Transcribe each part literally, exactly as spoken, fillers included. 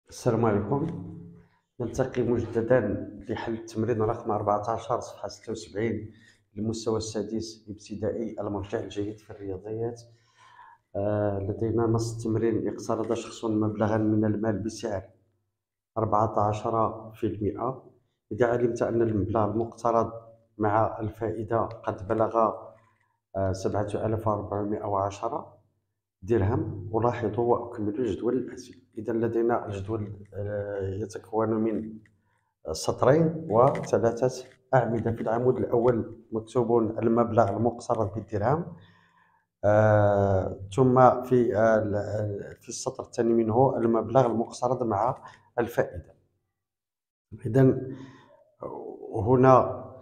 السلام عليكم. نلتقي مجددا لحل التمرين رقم أربعة عشر صفحة ستة وسبعين للمستوى السادس ابتدائي المرجع الجيد في الرياضيات. آه لدينا نص التمرين: اقترض شخص مبلغا من المال بسعر أربعة عشر في المئة. إذا علمت أن المبلغ المقترض مع الفائدة قد بلغ آه سبعة آلاف وأربعمائة وعشرة درهم، ألاحظ وأكمل الجدول الآتي. إذا لدينا الجدول آه، يتكون من سطرين وثلاثة أعمدة. في العمود الأول مكتوب المبلغ المقترض بالدرهم، آه، ثم في آه، في السطر الثاني منه المبلغ المقترض مع الفائدة. إذا هنا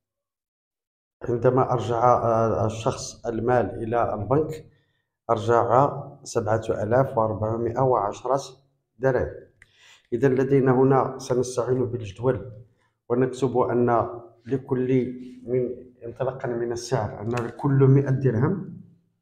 عندما أرجع آه، الشخص المال إلى البنك أرجع سبعة آلاف وأربعمائة وعشرة دراهم. إذا لدينا هنا سنستعين بالجدول ونكتب أن لكل من انطلاقا من السعر أن لكل مئة درهم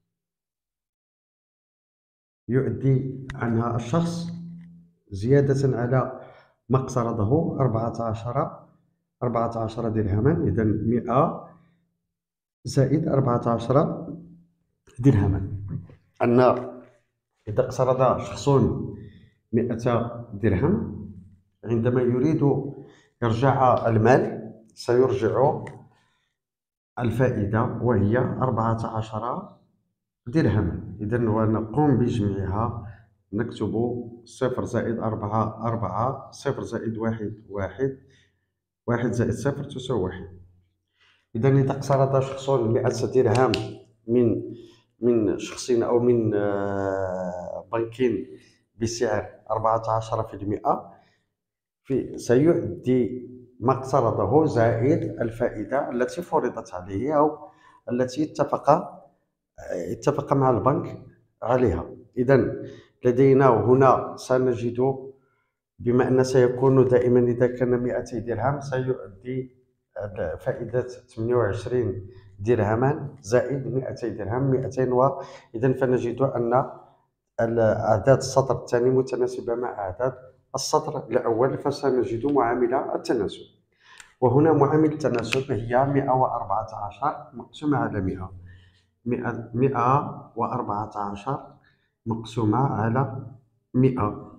يؤدي عنها الشخص زيادة على ما اقترضه أربعة عشر أربعة عشر درهما. إذا مئة زائد أربعة عشر درهما، أن إذا اقترض شخص مئة درهم عندما يريد إرجاع المال سيرجع الفائدة وهي أربعة عشر درهما. إذا ونقوم بجمعها، نكتب صفر زائد أربعة أربعة، صفر زائد واحد واحد، واحد زائد صفر تساوي واحد. إذا إذا اقترض شخص مئة درهم من من شخص أو من آه، بنك بسعر أربعة عشر في المئة، في سيؤدي ما اقترضه زائد الفائدة التي فرضت عليه أو التي اتفق اتفق مع البنك عليها. إذا لدينا هنا سنجد بما أن سيكون دائما إذا كان مئتي درهم سيؤدي فائدة ثمانية وعشرين درهما زائد مئتي درهم مئتين. وإذا فنجد أن أعداد السطر الثاني متناسبة مع أعداد السطر الأول، فسنجد معامل التناسب. وهنا معامل التناسب هي مئة وأربعة عشر مقسومة على مئة. مئة وأربعة عشر مقسومة على مئة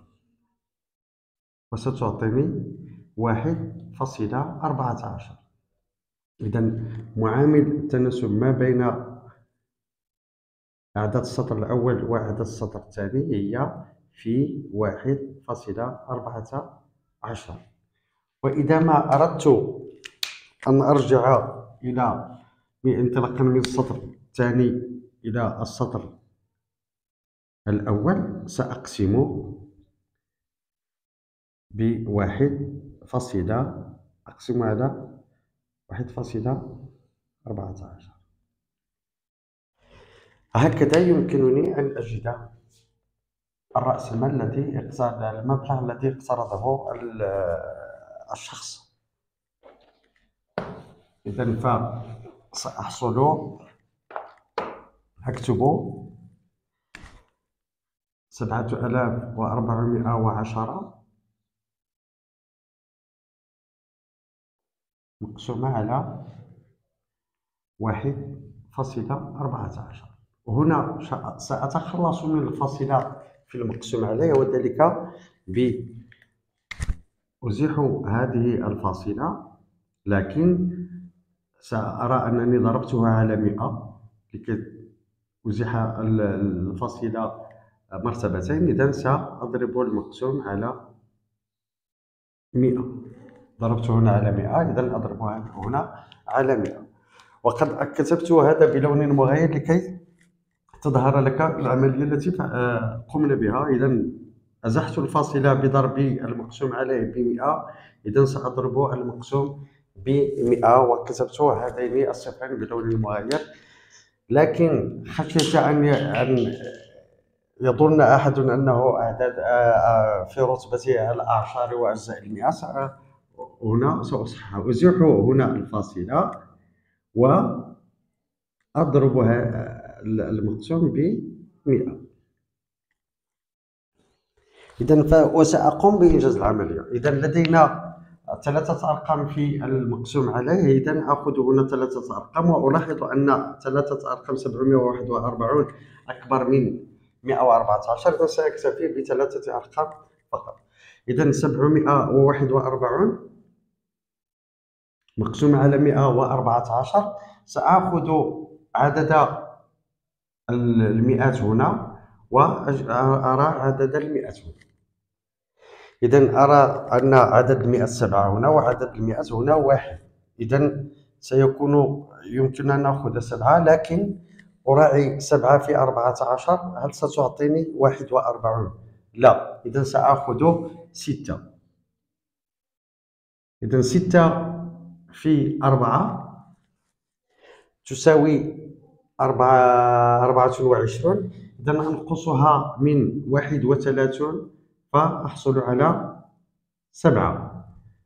وستعطيني واحد فاصلة أربعة عشر. إذا معامل التناسب ما بين أعداد السطر الأول وأعداد السطر الثاني هي في واحد فاصلة أربعة عشر. وإذا ما أردت أن أرجع إلى انطلاقا من السطر الثاني إلى السطر الأول سأقسم بواحد فاصلة أقسم على واحد فاصلة أربعة عشر. هكذا يمكنني أن أجد الرأس المال الذي اقترض المبلغ الذي اقترضه الشخص. إذا فسأحصل أكتب سبعة آلاف وأربعمائة وعشرة مقسومة على واحد فاصلة أربعة عشر. وهنا سأتخلص من الفاصلة في المقسوم عليه، وذلك بأزيح هذه الفاصلة، لكن سأرى أنني ضربتها على مئة لكي أزيح الفاصلة مرتبتين. إذا سأضرب المقسوم على مئة. ضربت هنا على مئة، إذا أضربها هنا على مئة. وقد كتبت هذا بلون مغاير لكي تظهر لك العملية التي قمنا بها. إذا أزحت الفاصلة بضرب المقسوم عليه بمئة، إذا سأضرب المقسوم بمئة وكتبت هذين الصفرين بلون مغاير. لكن خشيت أن أن يظن أحد أنه أعداد في رتبة الأعشار وأجزاء المئة. هنا سأصحح، أزيح هنا الفاصلة وأضربها المقسوم بمئة. إذا وسأقوم بإنجاز العملية. إذا لدينا ثلاثة أرقام في المقسوم عليه. إذا آخذ هنا ثلاثة أرقام وألاحظ أن ثلاثة أرقام سبعمائة وواحد وأربعين أكبر من مائة وأربعة عشر، إذا سأكتفي بثلاثة أرقام فقط. إذا سبعمائة وواحد وأربعين مقسوم على مائة وأربعة عشر، سآخذ عدد المئات هنا وأرى عدد المئات هنا. إذا أرى أن عدد المئات سبعة هنا وعدد المئات هنا واحد. إذا سيكون يمكننا أن نأخذ سبعة، لكن أراعي سبعة في أربعة عشر، هل ستعطيني واحد وأربعين؟ لا. إذا سأخذ ستة. إذا ستة في أربعة تساوي أربعة أربعة وعشرون. إذا أنقصها من واحد وثلاثون فأحصل على سبعة.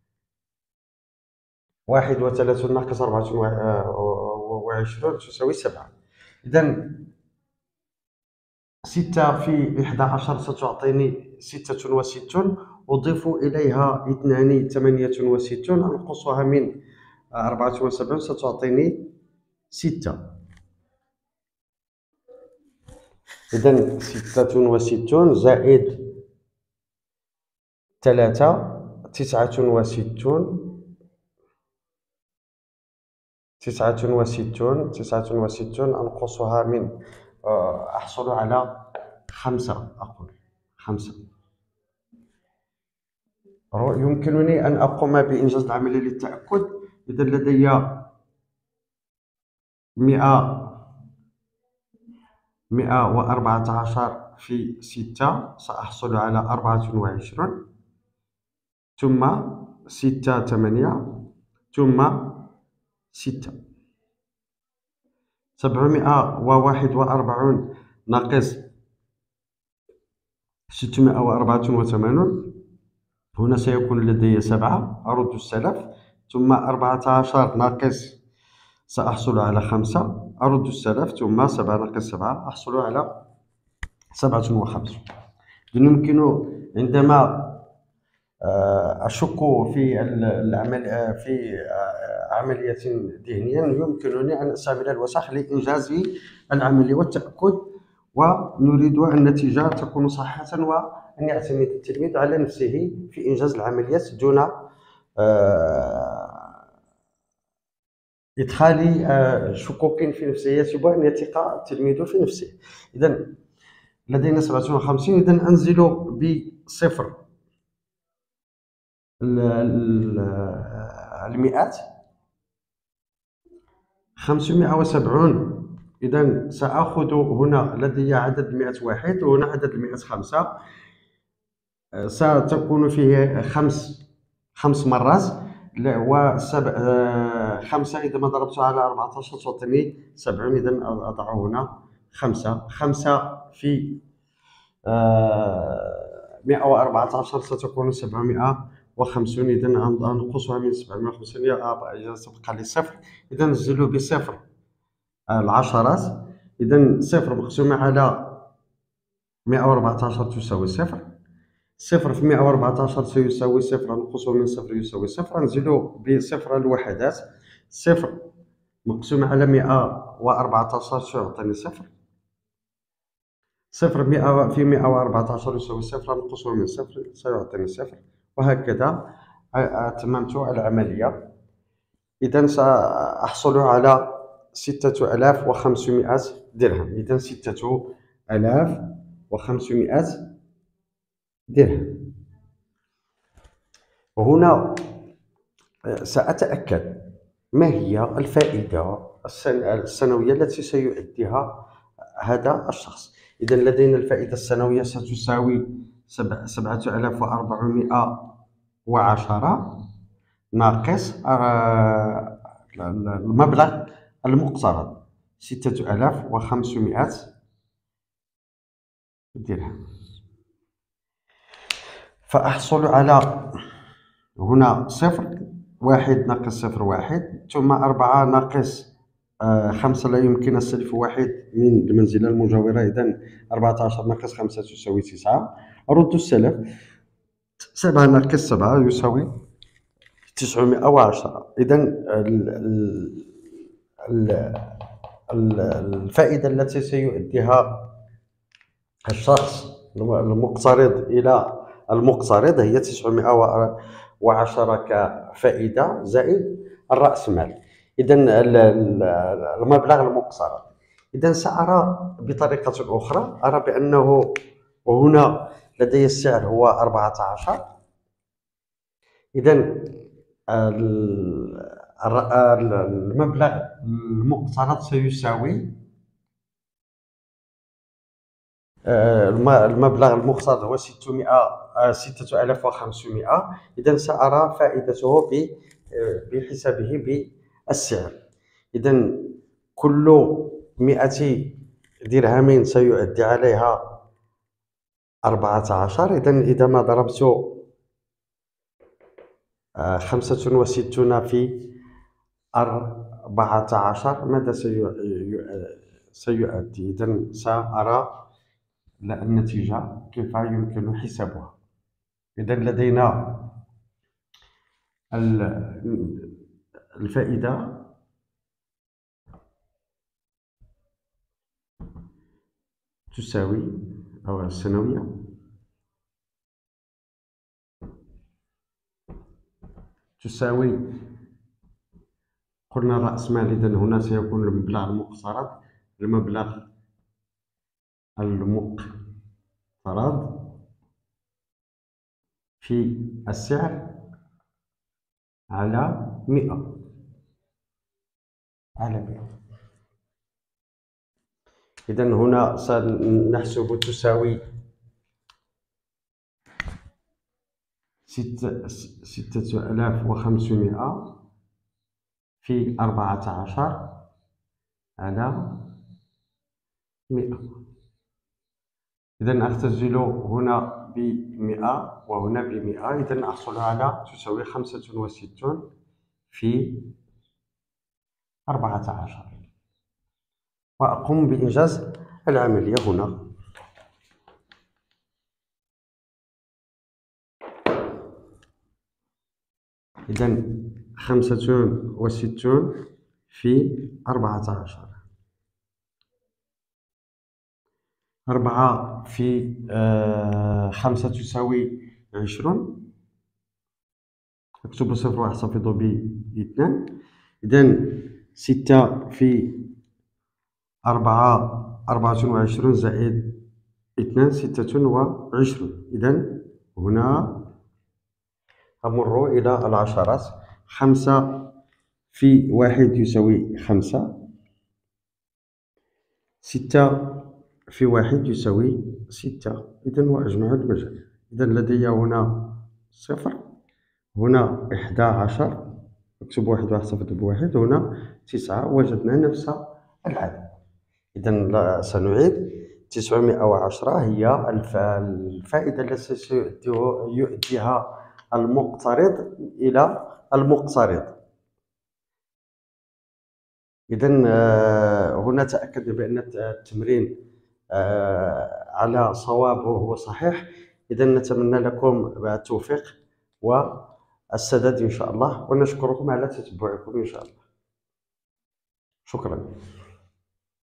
واحد وثلاثون ناقص أربعة وعشرون تساوي سبعة. إذا ستة في إحدى عشر ستعطيني ستة وستون، أضيف إليها اثنان ثمانية وستون، أنقصها من أربعة وسبعين ستعطيني ستة. إذا ستة وستون زائد ثلاثة تسعة وستون تسعة وستون تسعة وستون أنقصها من أحصل على خمسة. أقول خمسة. يمكنني أن أقوم بإنجاز العملية للتأكد. إذا لدي مئة مئة وأربعة عشر في ستة، سأحصل على أربعة وعشرون، ثم ستة ثمانية، ثم ستة. سبعمائة وواحد وأربعون ناقص ستمائة وأربعة وثمانون، هنا سيكون لدي سبعة، أرد السلف، ثم أربعة عشر ناقص سأحصل على خمسة، أرد السلف، ثم سبعة ناقص سبعة أحصل على سبعة وخمسون. يمكن عندما أشك في العمل في عملية ذهنية يمكنني أن أستعمل الوسخ لإنجاز العملية والتأكد، ونريد أن النتيجة تكون صحيحة وأن يعتمد التلميذ على نفسه في إنجاز العمليات دون إدخال شكوك في نفسيته وأن يثق التلميذ في نفسه. إذا لدينا سبعة وخمسين. إذا أنزل بصفر المئات خمسمائة وسبعون. إذا سأخذ هنا لدي عدد المئات واحد وهنا عدد المئات خمسة، ستكون فيه خمس خمس مرات، وسبع خمسة إذا ما ضربتها على أربعة عشر تعطيني سبعين. إذا أضع هنا خمسة. خمسة في مائة وأربعة عشر ستكون سبعمائة وخمسون. إذا أنقصها من سبعمائة وخمسون تبقى لي صفر. إذا ننزل بصفر العشرات. إذا صفر مقسومة على مائة وأربعة عشر تساوي صفر. صفر في مائة وأربعة عشر سيساوي صفر، نقصه من صفر يساوي صفر. نزيدو بصفر الوحدات. صفر مقسومة على مائة وأربعة عشر سيعطيني صفر. صفر في مائة وأربعة عشر يساوي صفر، نقصه من صفر سيعطيني صفر، وهكذا أتممت العملية. إذا سأحصل على ستة آلاف وخمسمائة درهم. إذا ستة آلاف وخمسمائة درهم. وهنا سأتأكد ما هي الفائدة السنوية التي سيؤديها هذا الشخص. إذا لدينا الفائدة السنوية ستساوي سبعة آلاف وأربعمائة وعشرة ناقص المبلغ المقترض ستة آلاف وخمسمائة درهم، فأحصل على هنا صفر واحد ناقص صفر واحد، ثم أربعة ناقص آه خمسة لا يمكن السلف واحد من المنزلة المجاورة. إذا أربعة عشر ناقص خمسة تساوي تسعة، رد السلف سبعة ناقص سبعة يساوي تسعمائة وعشرة. إذا الفائدة التي سيؤديها الشخص المقترض إلى المقترض هي تسعمائة وعشرة كفائدة زائد الرأس مال. إذا المبلغ المقترض. إذا سأرى بطريقة أخرى، أرى بأنه وهنا لدي السعر هو أربعة عشر. إذا المبلغ المقترض سيساوي المبلغ المقترض هو ستمائة ستة آلاف وخمسمائة. إذا سأرى فائدته بحسابه بالسعر. إذا كل مئة درهم سيؤدي عليها أربعة عشر. إذا إذا ما ضربت خمسة وستون في أربعة عشر ماذا سيؤدي؟ إذا سأرى النتيجة كيف يمكن حسابها. إذا لدينا الفائدة تساوي أو السنوية تساوي، قلنا رأس مال. إذا هنا سيكون المبلغ المقترض المبلغ المقترض في السعر على مئة على مئة. إذا هنا سنحسب تساوي ستة آلاف وخمسمائة في أربعة عشر على مئة. إذا أختزل هنا بمئة وهنا بمئة. إذا أحصل على تساوي خمسة وستون في أربعة عشر وأقوم بإنجاز العملية هنا. إذا خمسة وستون في أربعة عشر، أربعة في آه خمسة تساوي عشرون. أكتب صفر وأحتفظ باثنان. إذا ستة في أربعة أربعة وعشرون زائد اثنان ستة وعشرون. إذا هنا أمر إلى العشرات. خمسة في واحد يساوي خمسة، ستة في واحد يساوي ستة. إذا وأجمع المجال. إذا لدي هنا صفر، هنا إحدى عشر، أكتب واحد وأحتفظ بواحد، هنا تسعة. وجدنا نفس العدد. إذا سنعيد. تسعمائة وعشرة هي الفائدة التي سيؤديها المقترض إلى المقترض. إذا هنا تأكدنا بأن التمرين على صواب وهو صحيح. إذا نتمنى لكم التوفيق والسداد إن شاء الله، ونشكركم على تتبعكم إن شاء الله. شكرا.